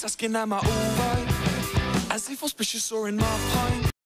asking am I alright, as if auspicious or in my pint.